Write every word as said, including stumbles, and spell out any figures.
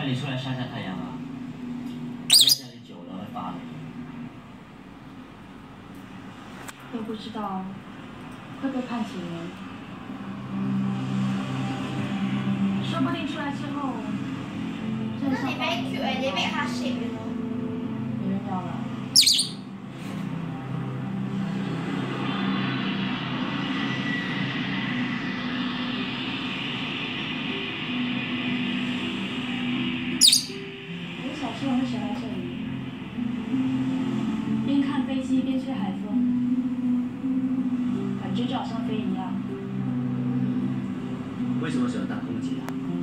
带你出来晒晒太阳啊！在家里久了会发霉。 又不知道会被判几年，说不定出来之後，真係你俾叫人哋俾下食咯。 沒人要了。我小時候會喜歡這裡，邊看飛機邊吹海風，感覺就好像飛一樣。 為什麼喜歡當空姐啊？